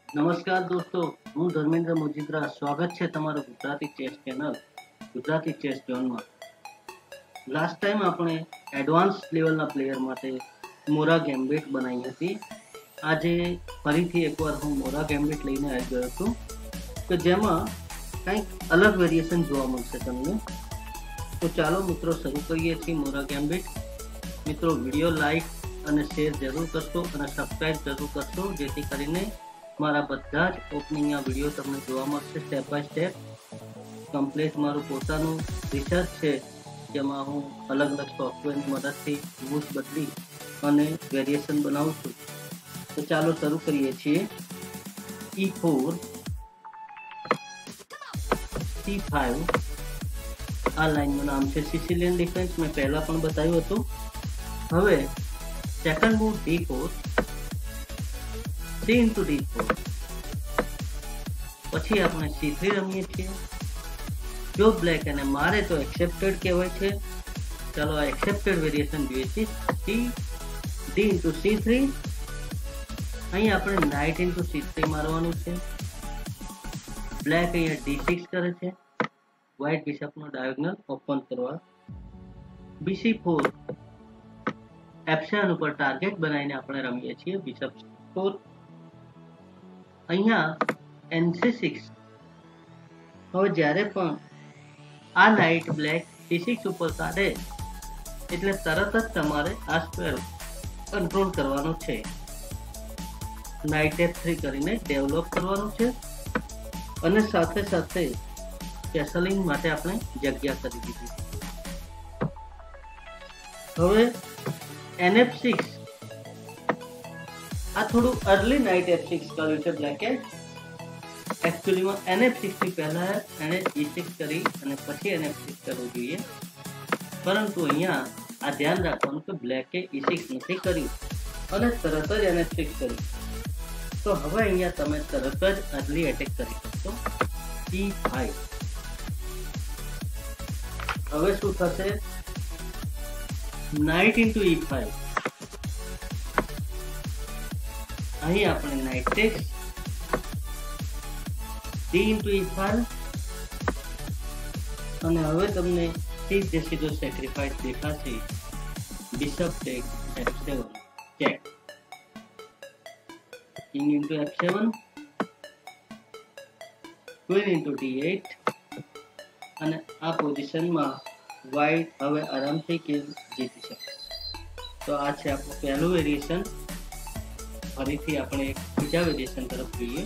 નમસ્કાર દોસ્તો, હું ધર્મેન્દ્ર મોજીદ્રા. સ્વાગત છે તમારું Gujarati chess channel Gujarati chess ઝોનમાં. લાસ્ટ ટાઈમ આપણે એડવાન્સ લેવલના પ્લેયર માટે મોરા ગેમ્બિટ બનાવી હતી. આજે ફરીથી એકવાર હું મોરા ગેમ્બિટ લઈને આવી ગયો છું કે જેમાં કંઈક અલગ વેરિએશન જોવા મળશે તમને. તો ચાલો મિત્રો શરૂ કરીએ છીએ મોરા ગેમ્બિટ. મિત્રો વિડીયો લાઈક અને શેર જરૂર કરશો અને સબસ્ક્રાઈબ જરૂર કરશો, જેથી કરીને મારા બધા જ ઓપનિંગના વિડીયો તમને જોવા મળશે સ્ટેપ બાય સ્ટેપ. કમ્પ્લીટ મારું પોતાનું રિસર્ચ છે, જેમાં હું અલગ અલગ સોફ્ટવેરની મદદથી રૂલ્સ બદલી અને વેરિએશન બનાવું છું. તો ચાલો શરૂ કરીએ છીએ. E4 C5 આ લાઈનનું નામ છે સિસિલિયન ડિફેન્સ. મેં પહેલા પણ બતાવ્યું હતું. હવે second move D4 C into D4, પછી આપણે C3 રમીએ છીએ. જો બ્લેક એને મારે તો એક્સેપ્ટેડ કહેવાય છે. ચાલો આ એક્સેપ્ટેડ વેરિએશન જોઈએ છે. D into C3. અહીં આપણે નાઇટ into C3 મારવાનું છે. બ્લેક અહીંયા D6 કરે છે, વ્હાઇટ બિશપનો ડાયગોનલ ઓપન કરવા. BC4 F7 ઉપર ટાર્ગેટ બનાવીને આપણે રમીએ છીએ બિશપ 4. અહીંયા NC6. હવે જ્યારે પણ આ નાઇટ બ્લેક C6 ઉપર કાઢે એટલે તરત જ તમારે આ સ્ક્વેર કંટ્રોલ કરવાનો છે. નાઇટ F3 કરીને ડેવલપ કરવાનું છે અને સાથે સાથે કેસલિંગ માટે આપણે જગ્યા કરી દીધી. હવે NF6. આ થોડું અર્લી નાઇટ F6 કર્યું છે બ્લેકે. એકચ્યુઅલીમાં NF6 થી પહેલા એને E6 કરી અને પછી NF6 કરવું જોઈએ, પરંતુ અહીંયા આ ધ્યાન રાખવાનું કે બ્લેકે E6 નથી કર્યું અને તરત જ NF6 કર્યું. તો હવે અહીંયા તમે તરત જ અર્લી એટેક કરી શકશો. E5. હવે શું થશે? Knight into E5. અહીં આપણે night tax D into E5 અને હવે તમને સીધે સીધો સેક્રિફાઈસ દેખાશે. Bishop take F7 check. King into F7, queen into D8 અને આ પોઝિશનમાં વ્હાઇટ હવે આરામથી ગેમ જીતી શકે. તો આ છે આપણું પહેલું વેરિએશન. ફરીથી આપણે એક બીજા વેરિએશન તરફ જોઈએ.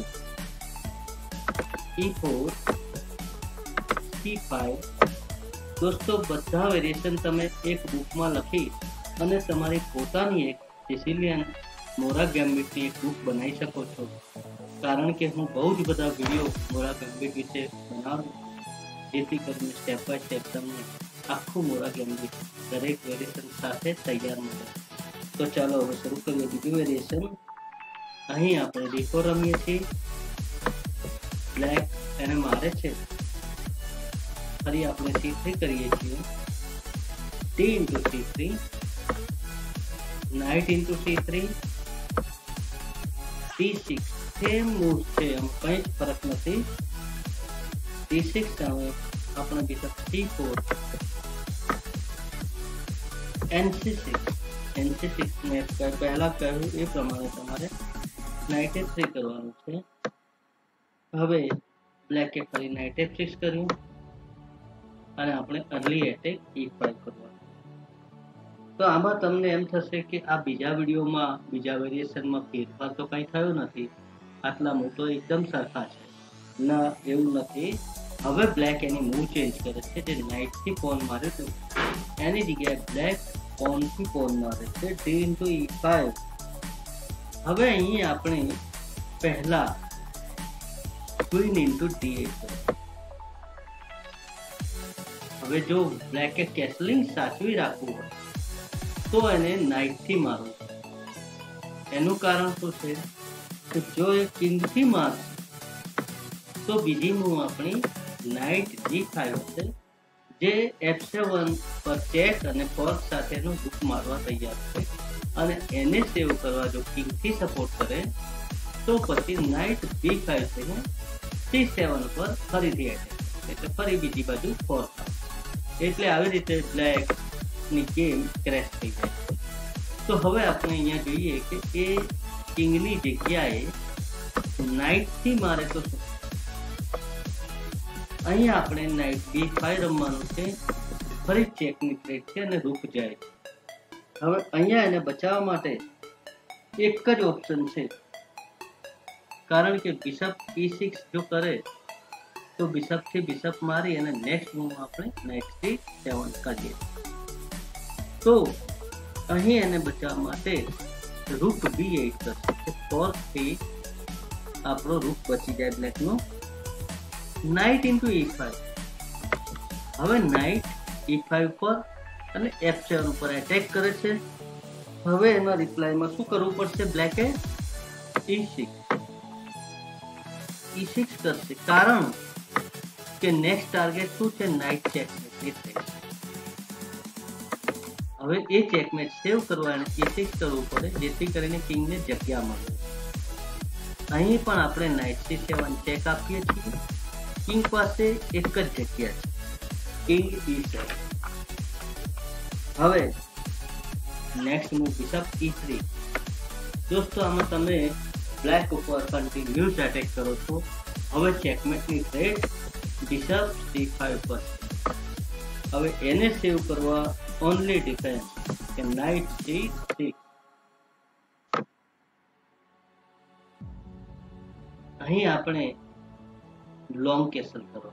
E4 C5. દોસ્તો બધા વેરિએશન તમે એક બુકમાં લખી અને તમારી પોતાની એક સિસિલિયન મોરા ગેમ્બિટની એક બુક બનાવી શકો છો, કારણ કે હું બહુ જ બધા વિડીયો મોરા ગેમ્બિટ વિશે બનાવું, જેથી કરીને સ્ટેપ બાય સ્ટેપ તમને આખું મોરા ગેમ્બિટ દરેક વેરિએશન સાથે તૈયાર મળે. તો ચાલો હવે શરૂ કરીએ બીજું વેરિએશન. અહીં આપણે D4 રમીએ છીએ. બ્લેક એને મારે છે, ફરી આપણે C3 કરીએ છીએ. D into C3, knight into C3, D6. Same move છે, એમ કંઈ જ ફરક નથી. D6 આવે આપણે બિશપ C4, NC6. મેં પહેલા કહ્યું એ પ્રમાણે તમારે નાઇટ F3 કરવાનું છે. હવે બ્લેકે ફરી નાઇટ F6 કર્યું અને આપણે અર્લી એટેક E5 કરવાનું. તો આમાં તમને એમ થશે કે આ બીજા વિડીયોમાં બીજા વેરિએશનમાં ફેરફાર તો કંઈ થયો નથી, આટલા મૂવ તો એકદમ સરખા છે. ના, એવું નથી. હવે બ્લેક એની મૂવ ચેન્જ કરે છે. જે નાઇટથી પોન મારે છે એની જગ્યાએ બ્લેક પોનથી પોન મારે છે. D into E5. હવે અહીં આપણે પહેલા ક્વીન into D8. હવે જો બ્લેકે કેસલિંગ સાચવી રાખવું હોય તો એને નાઇટથી મારવું. એનું કારણ શું છે કે જો એ કિંગથી મારશે તો બીજી મૂવ આપણી નાઇટ G5 હશે, જે F7 પર ચેક અને ફોર્ક સાથેનું બુક મારવા તૈયાર છે. અને એને સેવ કરવા જો કિંગથી સપોર્ટ કરે તો પછી નાઇટ B5 થઈને C7 પર ફરીથી એટેક, એટલે ફરી બીજી બાજુ ફોર થાય, એટલે આવી રીતે બ્લેક ની ગેમ ક્રેશ થઈ જાય છે. તો હવે આપણે અહીંયા જોઈએ કે એ કિંગની જગ્યાએ નાઇટ થી મારે તો શું, અહીંયા આપણે નાઇટ B5 રમવાનું છે, ફરી ચેકની થ્રેટ છે અને રૂક જાય છે. હવે અહીંયા એને બચાવવા માટે એક જ ઓપ્શન છે, કારણ કે બિશપ E6 જો કરે તો બિશપ થી બિશપ મારી અને નેક્સ્ટ મૂવ આપણે નાઇટ C7 કરીએ. તો અહીં એને બચાવવા માટે રૂક B8 કરશે, ફોર્સ થી આપણો રૂક બચી જાય બ્લેક નો. નાઇટ ઇન્ટુ E5, હવે નાઇટ E5 પર અને F7 ઉપર એટેક કરે છે. હવે એના રિપ્લાયમાં શું કરવું પડશે, બ્લેકે E6 કરશે, કારણ કે નેક્સ્ટ ટાર્ગેટ શું છે, નાઇટ ચેકમેટ. હવે એ ચેકમેટ સેવ કરવા અને E6 કરવું પડે, જેથી કરીને કિંગને જગ્યા મળે. અહીં પણ આપણે નાઇટ C7 ચેક આપીએ છીએ. કિંગ પાસે એક જ જગ્યા છે, કિંગ E7. હવે નેક્સ્ટ મૂવ બિશપ E3. દોસ્તો આમાં તમે બ્લેક ઉપર કન્ટિન્યુઅસ એટેક કરો છો. હવે ચેકમેટની થ્રેટ બિશપ C5 પર. હવે એને સેવ કરવા ઓનલી ડિફેન્સ કે નાઇટ C6. અહીં આપણે લોંગ કેસલ કરો.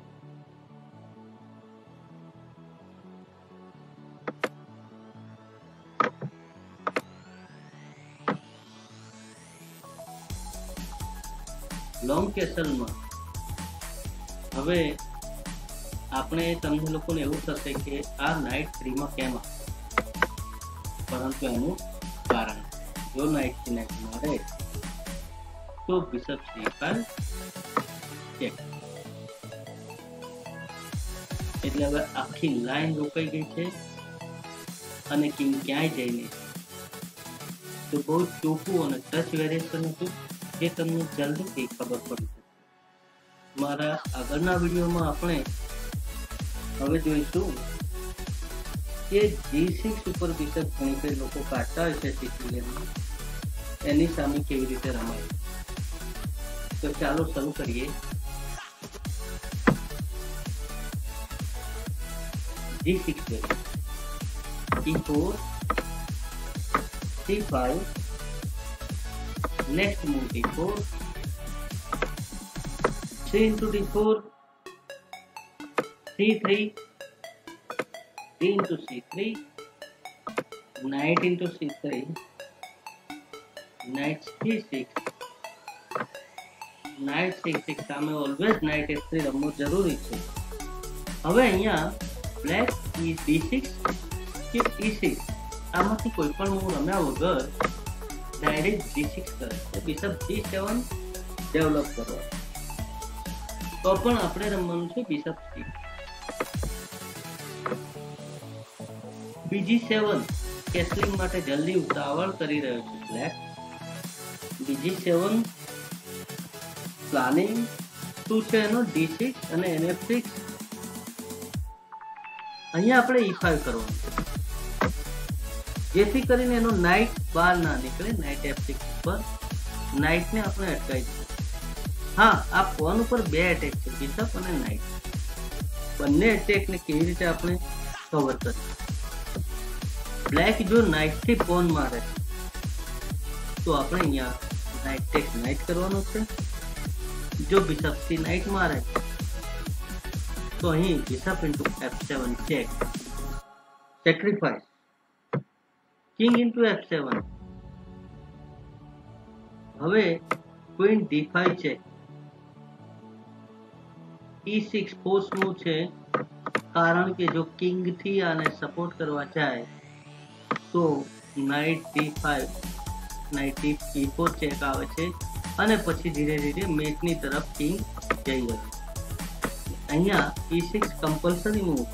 લોંગ કેસલમાં હવે આપણે તમને લોકોને એવું થશે કે આ નાઇટ 3 માં કેમ આવે, પરંતુ એનું કારણ, જો નાઇટ થી નાઇટ મારે તો બિશપ C5 ચેક, એટલે હવે આખી લાઈન રોકાઈ ગઈ છે અને કિંગ ક્યાંય જઈ નહીં. તો બહુ ચોખ્ખું અને ટચ વેરિએશન હતું, જે તમને જલ્દીથી ખબર પડી જશે. મારા આગળના વિડીયોમાં આપણે હવે જોઈશું કે G6 ઉપર બિશપ ઘણી કઈ લોકો કાઢતા હોય છે સિચુએશનમાં, એની સામે કેવી રીતે રમાય. તો ચાલો શરૂ કરીએ. G6 E4 C5, next move D4, 3 into D4, C3, D into C3, knight into C3, knight C6, knight C6. સામે ઓલવેઝ knight F3 રમવું જરૂરી છે. હવે અહીંયા બ્લેક D6 કે E6 આમાંથી કોઈ પણ મૂવ રમ્યા વગર ડાયરેક્ટ G6 કરે છે, બિશપ G7 ડેવલપ કરવા. તો પણ આપણે રમવાનું છે બિશપ C. BG7 કેસલિંગ માટે જલ્દી ઉતાવળ કરી રહ્યો છે બ્લેક. BG7 પ્લાનિંગ શું છે એનો, D6 અને NF6. અહીંયા આપણે E5 કરવાનું છે, જેથી કરીને એનો નાઇટ બહાર ના નીકળે. નાઇટ F6 ઉપર નાઇટને આપણે અટકાવી દઈએ. હા, આ ફોન ઉપર બે એટેક છે, બિશપ અને નાઇટ. બંને એટેકને કેવી રીતે આપણે કવર કરીએ. બ્લેક જો નાઇટ થી ફોન મારે તો આપણે અહીંયા નાઇટ ટેક નાઇટ કરવાનું છે. જો બિશપ થી નાઇટ મારે તો અહીં bishop into F7 check, sacrifice, king into F7. હવે ક્વીન D5 છે, E6 ફોર્સ મૂવ છે, કારણ કે જો કિંગ થી આને સપોર્ટ કરવા જાય તો night D5, night E4 check આવે છે અને પછી ધીરે ધીરે મેટની તરફ કિંગ જઈ રહ્યો. અહીંયા E6 compulsory move,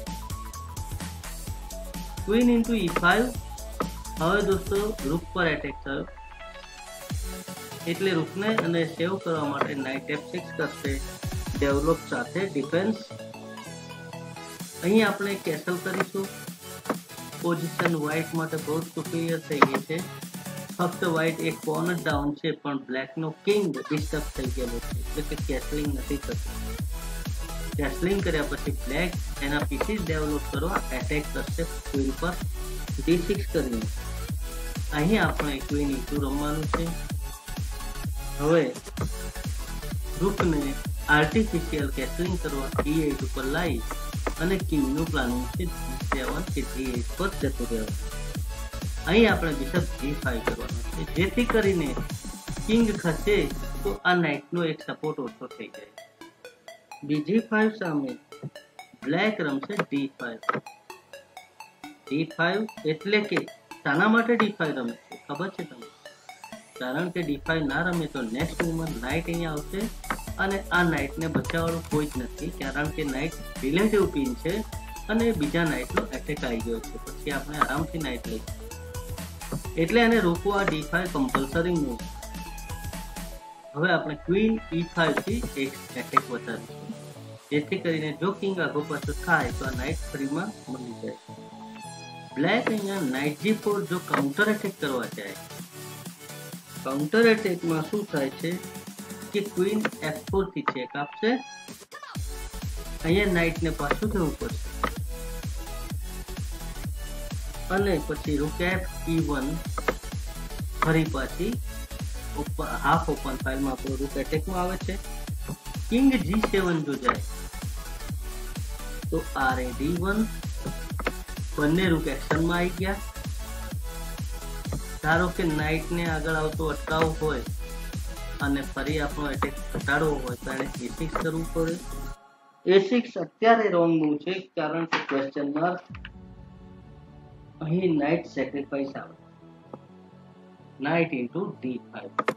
queen into E5. હવે દોસ્તો રૂક પર એટેક થયો, એટલે રૂકને અને સેવ કરવા માટે નાઇટ F6 કરશે, ડેવલપ સાથે ડિફેન્સ. અહીં આપણે કેસલ કરીશું. પોઝિશન વ્હાઇટ માટે બહુ સુપીરિયર થઈ ગઈ છે. ફક્ત વ્હાઇટ એક પોન જ ડાઉન છે, પણ બ્લેક નો કિંગ ડિસ્ટર્બ થઈ ગયેલો છે, એટલે કે કેસલિંગ નથી થતું. કેસલિંગ કર્યા પછી બ્લેક એના પીસીસ ડેવલપ કરવા એટેક કરશે ક્વીન પર D6 કરીને. અહીં આપણે ક્વીન E2 રમવાનું છે. હવે રૂકને આર્ટિફિશિયલ કેસલિંગ કરવા E8 ઉપર લાવી અને કિંગનું પ્લાનિંગ છે D7 કે D8 પર જતું રહેવાનું. અહીં આપણે બિશપ G5 કરવાનું છે, જેથી કરીને કિંગ ખસે તો આ નાઇટનો એક સપોર્ટ ઓછો થઈ જાય. બીજી 5 સામે બ્લેક રમશે D5. D5 એટલે કે શાના માટે D5 રમે છે ખબર છે તમને? કારણ કે D5 ના રમે તો નેક્સ્ટ મૂવમાં નાઇટ અહીંયા આવશે અને આ નાઇટને બચાવવાનું કોઈ જ નથી, કારણ કે નાઇટ રિલેટિવ પિન છે અને બીજા નાઇટનો એટેક આવી ગયો છે. પછી આપણે આરામથી નાઇટ લઈશું, એટલે એને રોકવું આ D5 કમ્પલસરી મૂવ. હવે આપણે ક્વીન E5 થી એક એટેક વધારીશું, જેથી કરીને જો કિંગ આગો પાછો થાય તો આ નાઇટ ફ્રીમાં મળી જાય. બ્લેક અહીંયા નાઇટ G4 જો કાઉન્ટર એટેક કરવા જાય, કાઉન્ટર એટેકમાં શું થાય છે કે ક્વીન F4 થી ચેક આપશે. અહીંયા નાઇટને પાછું જવું પડશે અને પછી રૂક E1 ફરી પાછી હાફ ઓપન ફાઇલમાં આપણો રૂક એટેકમાં આવે છે. કિંગ G7 જો જાય તો RA-D1, બંને રૂક એક્શનમાં આવી ગયા. ધારો કે નાઇટને આગળ આવતો અટકાવવું હોય અને ફરી આપણો એટેક ઘટાડવો હોય તો એને A6 કરવું પડે. A6 અત્યારે રોંગ મૂવ છે, કારણ કે ક્વેશ્ચન માર્ક અહીં નાઇટ સેક્રિફાઈસ આવે, નાઇટ ઇન્ટુ D5.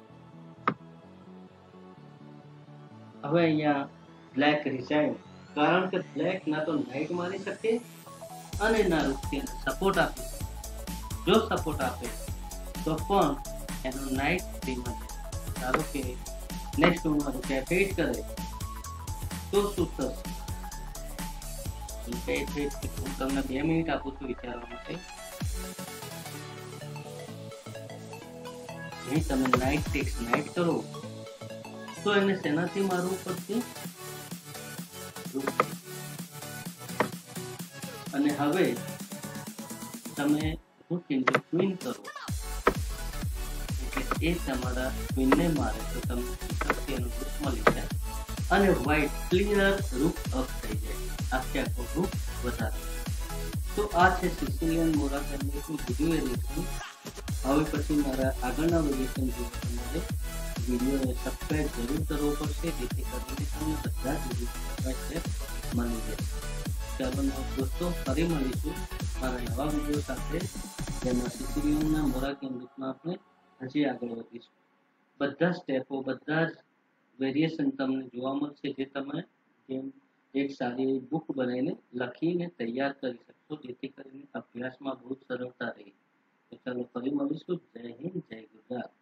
હવે અહીંયા બ્લેક રિઝાઇન, કારણ કે બ્લેક ના તો નાઇટ મારી શકે અને ના રૂકથી સપોર્ટ આપી શકે. જો સપોર્ટ આપે તો પણ એનો નાઇટ ફ્રીમાં જાય. ધારો કે નેક્સ્ટ મૂવમાં રૂક F8 કરે તો શું થશે? હું તમને 2 મિનિટ આપું છું વિચારવા માટે. અહીં તમે નાઇટ ટેક્સ નાઇટ કરો તો એને શેનાથી મારવું પડશે? અને હવે તમે રૂક ઇન્ટુ ક્વીન કરો એટલે એ તમારા ક્વીનને મારે તો તમને એનું રૂક મળી જાય અને વ્હાઇટ ક્લિયર રૂક અપ થઈ જાય. આખે આખો રૂક વધારે. તો આ છે સિસિલિયન મોરા કેમ્બ્રિજનું વિડીયો એડિશન. હવે પછી મારા આગળના વેરિએશન જોવા તમારે વિડીયોને સબસ્ક્રાઇબ જરૂર કરવો પડશે, જેથી કરીને તમને બધા જ વિડીયો મળી જાય. ચાલો દોસ્તો, ફરી મળીશું મારા નવા વિડીયો સાથે, જેમાં સિસિલિયનના મોરા કેમ્બ્રિજમાં આપણે હજી આગળ વધીશું. બધા સ્ટેપો, બધા જ વેરિએશન તમને જોવા મળશે, જે તમે જેમ એક સારી બુક બનાવીને લખીને તૈયાર કરી શકશો, જેથી કરીને અભ્યાસમાં બહુ સરળતા રહે. તો ચાલો ફરી મળીશું. જય હિન્દ, જય ગુજરાત.